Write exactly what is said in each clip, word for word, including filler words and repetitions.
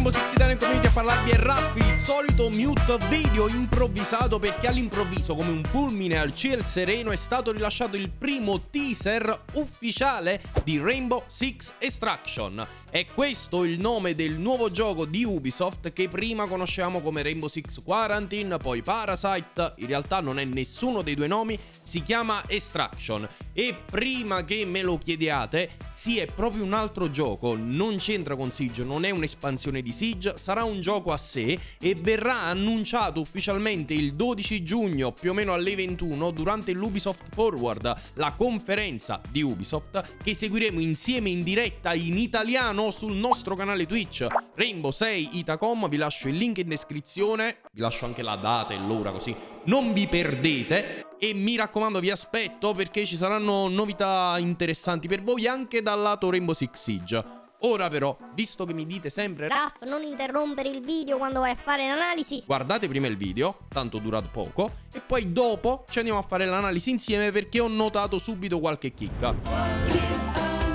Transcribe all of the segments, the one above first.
Rainbow Six Italian Community a parlarvi è Raffi, il solito mute video improvvisato perché all'improvviso, come un fulmine al ciel sereno, è stato rilasciato il primo teaser ufficiale di Rainbow Six Extraction. È questo il nome del nuovo gioco di Ubisoft che prima conoscevamo come Rainbow Six Quarantine, poi Parasite. In realtà non è nessuno dei due nomi, si chiama Extraction. E prima che me lo chiediate, sì, è proprio un altro gioco, non c'entra con Siege, non è un'espansione di Siege, sarà un gioco a sé e verrà annunciato ufficialmente il dodici giugno più o meno alle ventuno durante l'Ubisoft Forward, la conferenza di Ubisoft che seguiremo insieme in diretta in italiano sul nostro canale Twitch Rainbow sei Itacom. Vi lascio il link in descrizione, vi lascio anche la data e l'ora così non vi perdete. E mi raccomando, vi aspetto perché ci saranno novità interessanti per voi anche dal lato Rainbow Six Siege. Ora però, visto che mi dite sempre Raff, non interrompere il video quando vai a fare l'analisi, guardate prima il video, tanto dura poco, e poi dopo ci andiamo a fare l'analisi insieme perché ho notato subito qualche chicca.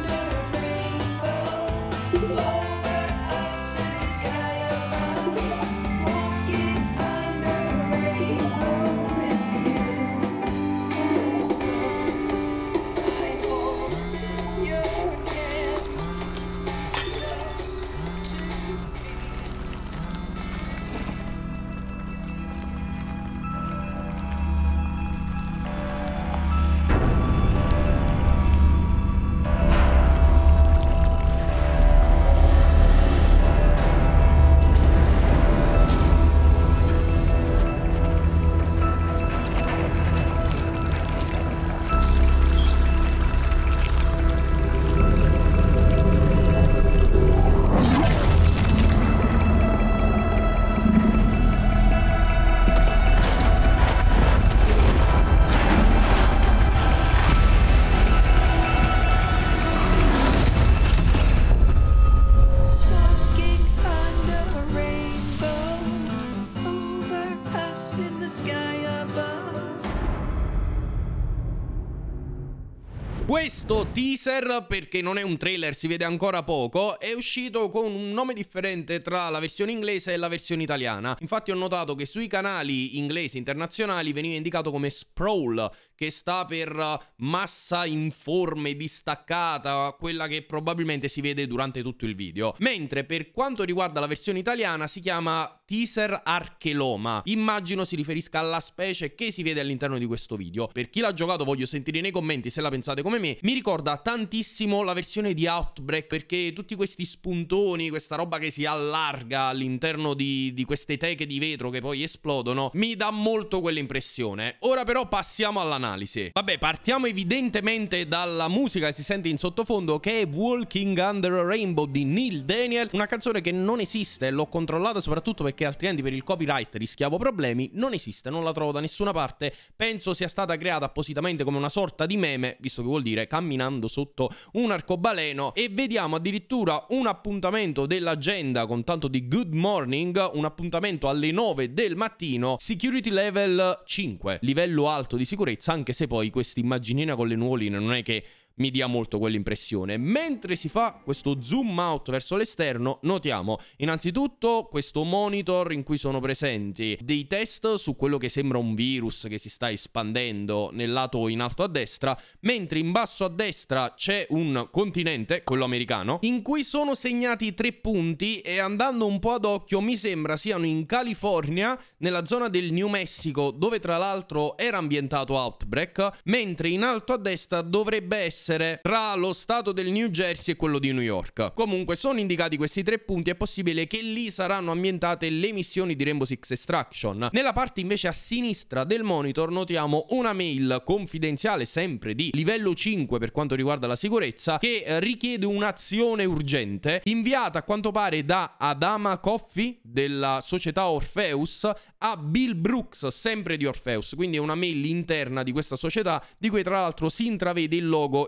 Questo teaser, perché non è un trailer, si vede ancora poco, è uscito con un nome differente tra la versione inglese e la versione italiana. Infatti ho notato che sui canali inglesi internazionali veniva indicato come Sprawl, che sta per massa informe distaccata, quella che probabilmente si vede durante tutto il video. Mentre per quanto riguarda la versione italiana si chiama Teaser Archeloma. Immagino si riferisca alla specie che si vede all'interno di questo video. Per chi l'ha giocato voglio sentire nei commenti se la pensate come me. Mi ricorda tantissimo la versione di Outbreak perché tutti questi spuntoni, questa roba che si allarga all'interno di, di queste teche di vetro che poi esplodono, mi dà molto quell'impressione. Ora però passiamo all'analisi. Vabbè, partiamo evidentemente dalla musica che si sente in sottofondo, che è Walking Under a Rainbow di Neil Daniel, una canzone che non esiste, l'ho controllata soprattutto perché altrimenti per il copyright rischiavo problemi. Non esiste, non la trovo da nessuna parte, penso sia stata creata appositamente come una sorta di meme, visto che vuol dire camminando sotto un arcobaleno. E vediamo addirittura un appuntamento dell'agenda con tanto di good morning, un appuntamento alle nove del mattino, security level cinque, livello alto di sicurezza, anche se poi questa immaginina con le nuvoline non è che mi dia molto quell'impressione. Mentre si fa questo zoom out verso l'esterno, notiamo innanzitutto questo monitor in cui sono presenti dei test su quello che sembra un virus che si sta espandendo nel lato in alto a destra, mentre in basso a destra c'è un continente, quello americano, in cui sono segnati tre punti e andando un po' ad occhio mi sembra siano in California, nella zona del New Mexico, dove tra l'altro era ambientato Outbreak, mentre in alto a destra dovrebbe essere tra lo stato del New Jersey e quello di New York. Comunque sono indicati questi tre punti, è possibile che lì saranno ambientate le missioni di Rainbow Six Extraction. Nella parte invece a sinistra del monitor notiamo una mail confidenziale sempre di livello cinque per quanto riguarda la sicurezza, che richiede un'azione urgente inviata a quanto pare da Adama Coffey della società Orpheus a Bill Brooks sempre di Orpheus, quindi è una mail interna di questa società di cui tra l'altro si intravede il logo in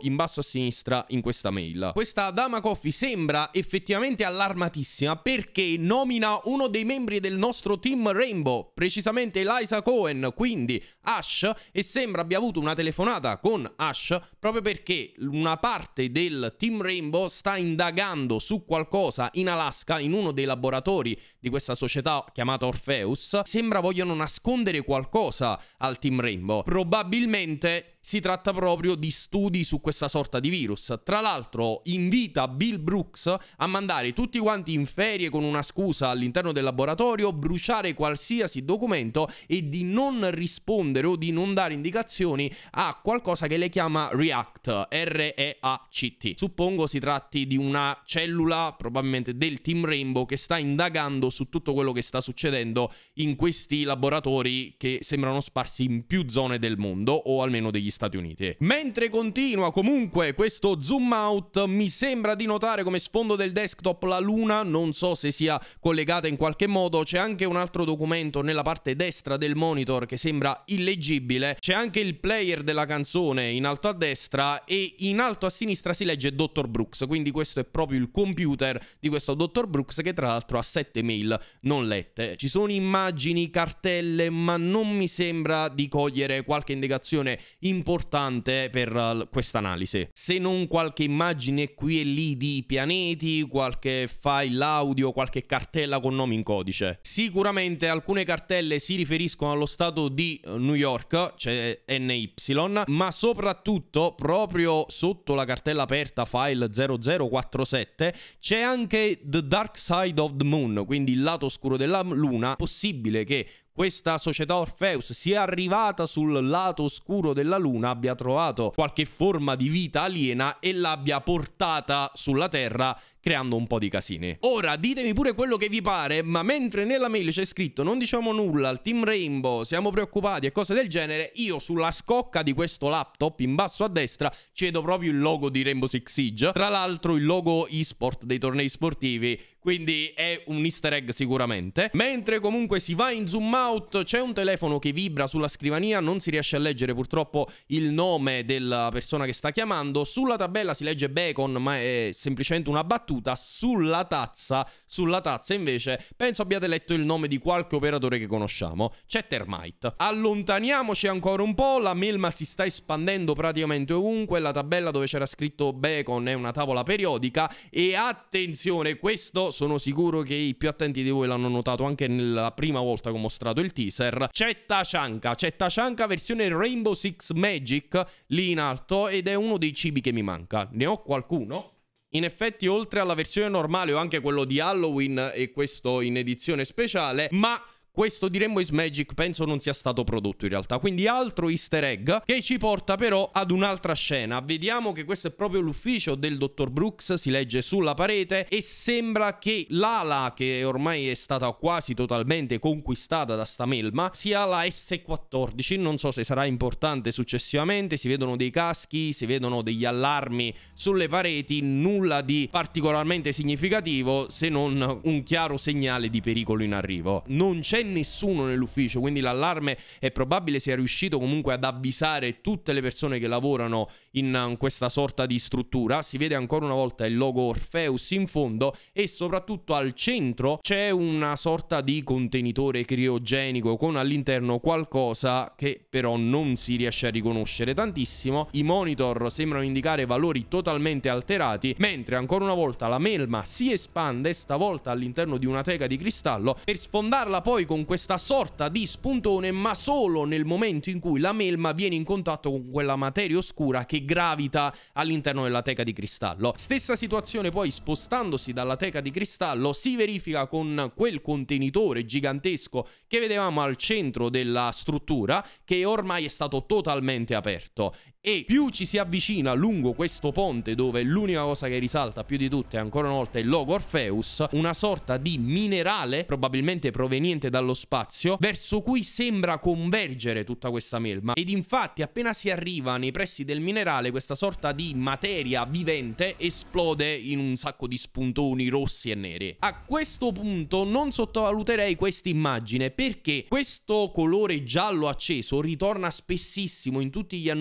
in basso a sinistra in questa mail. Questa Dama Coffee sembra effettivamente allarmatissima perché nomina uno dei membri del nostro Team Rainbow, precisamente Eliza Cohen, quindi Ash, e sembra abbia avuto una telefonata con Ash proprio perché una parte del Team Rainbow sta indagando su qualcosa in Alaska, in uno dei laboratori di questa società chiamata Orpheus. Sembra vogliono nascondere qualcosa al Team Rainbow. Probabilmente si tratta proprio di studi su questa sorta di virus. Tra l'altro invita Bill Brooks a mandare tutti quanti in ferie con una scusa all'interno del laboratorio, bruciare qualsiasi documento e di non rispondere o di non dare indicazioni a qualcosa che lei chiama REACT, R E A C T. Suppongo si tratti di una cellula probabilmente del Team Rainbow che sta indagando su tutto quello che sta succedendo in questi laboratori che sembrano sparsi in più zone del mondo, o almeno degli Stati Uniti. Mentre continua comunque questo zoom out, mi sembra di notare come sfondo del desktop la luna, non so se sia collegata in qualche modo. C'è anche un altro documento nella parte destra del monitor che sembra illeggibile, c'è anche il player della canzone in alto a destra e in alto a sinistra si legge dottor Brooks, quindi questo è proprio il computer di questo dottor Brooks, che tra l'altro ha sette mail non lette. Ci sono immagini, cartelle, ma non mi sembra di cogliere qualche indicazione importante per uh, questa analisi, se non qualche immagine qui e lì di pianeti, qualche file audio, qualche cartella con nomi in codice. Sicuramente alcune cartelle si riferiscono allo stato di uh, New York, c'è N Y, ma soprattutto proprio sotto la cartella aperta file zero zero quattro sette c'è anche The Dark Side of the Moon, quindi il lato oscuro della luna. Possibile che questa società Orpheus sia arrivata sul lato oscuro della luna, abbia trovato qualche forma di vita aliena e l'abbia portata sulla Terra, creando un po' di casini. Ora ditemi pure quello che vi pare, ma mentre nella mail c'è scritto non diciamo nulla al Team Rainbow, siamo preoccupati e cose del genere, io sulla scocca di questo laptop in basso a destra ci vedo proprio il logo di Rainbow Six Siege, tra l'altro il logo eSport dei tornei sportivi, quindi è un easter egg sicuramente. Mentre comunque si va in zoom out c'è un telefono che vibra sulla scrivania, non si riesce a leggere purtroppo il nome della persona che sta chiamando. Sulla tabella si legge Bacon, ma è semplicemente una battuta. Sulla tazza, sulla tazza invece penso abbiate letto il nome di qualche operatore che conosciamo, c'è Termite. Allontaniamoci ancora un po', la melma si sta espandendo praticamente ovunque, la tabella dove c'era scritto Bacon è una tavola periodica e attenzione, questo sono sicuro che i più attenti di voi l'hanno notato anche nella prima volta che ho mostrato il teaser, c'è Tachanka, c'è Tachanka versione Rainbow Six Magic lì in alto ed è uno dei cibi che mi manca. Ne ho qualcuno? In effetti oltre alla versione normale ho anche quello di Halloween e questo in edizione speciale, ma questo di Rainbow Six Magic penso non sia stato prodotto in realtà, quindi altro easter egg che ci porta però ad un'altra scena. Vediamo che questo è proprio l'ufficio del dottor Brooks, si legge sulla parete e sembra che l'ala che ormai è stata quasi totalmente conquistata da sta melma sia la S quattordici, non so se sarà importante successivamente, si vedono dei caschi, si vedono degli allarmi sulle pareti, nulla di particolarmente significativo se non un chiaro segnale di pericolo in arrivo. Non c'è nessuno nell'ufficio, quindi l'allarme è probabile sia riuscito comunque ad avvisare tutte le persone che lavorano in questa sorta di struttura. Si vede ancora una volta il logo Orpheus in fondo e soprattutto al centro c'è una sorta di contenitore criogenico con all'interno qualcosa che però non si riesce a riconoscere tantissimo. I monitor sembrano indicare valori totalmente alterati, mentre ancora una volta la melma si espande, stavolta all'interno di una teca di cristallo, per sfondarla poi con questa sorta di spuntone, ma solo nel momento in cui la melma viene in contatto con quella materia oscura che gravita all'interno della teca di cristallo. Stessa situazione poi spostandosi dalla teca di cristallo si verifica con quel contenitore gigantesco che vedevamo al centro della struttura, che ormai è stato totalmente aperto. E più ci si avvicina lungo questo ponte, dove l'unica cosa che risalta più di tutte ancora una volta è il logo Orpheus, una sorta di minerale probabilmente proveniente dallo spazio, verso cui sembra convergere tutta questa melma. Ed infatti appena si arriva nei pressi del minerale, questa sorta di materia vivente esplode in un sacco di spuntoni rossi e neri. A questo punto non sottovaluterei questa immagine, perché questo colore giallo acceso ritorna spessissimo in tutti gli annunci, anche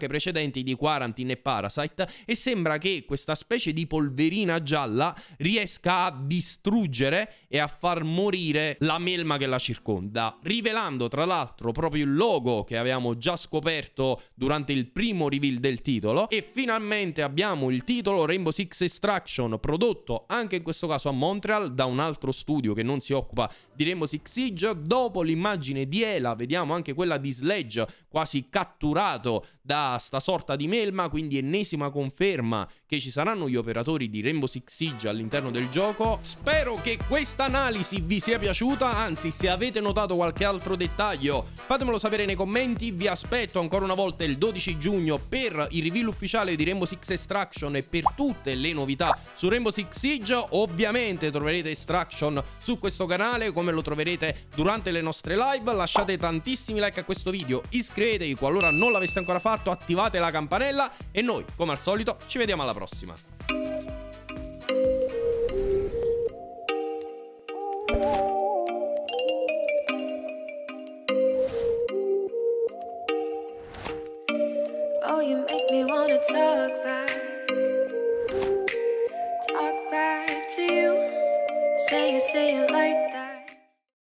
anche precedenti di Quarantine e Parasite, e sembra che questa specie di polverina gialla riesca a distruggere e a far morire la melma che la circonda, rivelando tra l'altro proprio il logo che avevamo già scoperto durante il primo reveal del titolo. E finalmente abbiamo il titolo Rainbow Six Extraction, prodotto anche in questo caso a Montreal da un altro studio che non si occupa di Rainbow Six Siege. Dopo l'immagine di Ela vediamo anche quella di Sledge quasi catturato da sta sorta di melma, quindi ennesima conferma che ci saranno gli operatori di Rainbow Six Siege all'interno del gioco. Spero che questa analisi vi sia piaciuta, anzi se avete notato qualche altro dettaglio fatemelo sapere nei commenti. Vi aspetto ancora una volta il dodici giugno per il reveal ufficiale di Rainbow Six Extraction e per tutte le novità su Rainbow Six Siege. Ovviamente troverete Extraction su questo canale come lo troverete durante le nostre live. Lasciate tantissimi like a questo video, iscrivetevi qualora non l'aveste ancora fatto, attivate la campanella e noi come al solito ci vediamo alla prossima. Oh, you make me wanna talk back, talk back to you. Say it, say it like that.